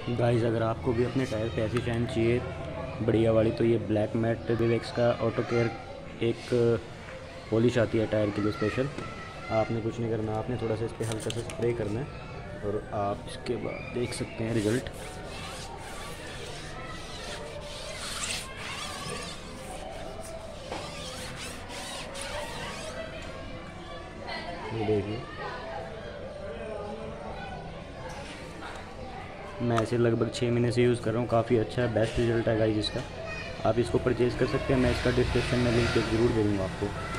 Guys, अगर आपको भी अपने टायर पे ऐसी शाइन चाहिए बढ़िया वाली, तो ये ब्लैक मैट विवेक्स का ऑटो केयर एक पॉलिश आती है टायर के लिए स्पेशल। आपने कुछ नहीं करना, आपने थोड़ा सा इस पर हल्का सा स्प्रे करना है और आप इसके बाद देख सकते हैं रिज़ल्ट। ये देखिए, मैं ऐसे लगभग 6 महीने से यूज़ कर रहा हूँ, काफ़ी अच्छा है, बेस्ट रिज़ल्ट है गाइस इसका। आप इसको परचेज़ कर सकते हैं, मैं इसका डिस्क्रिप्शन में लिंक ज़रूर दे दूँगा आपको।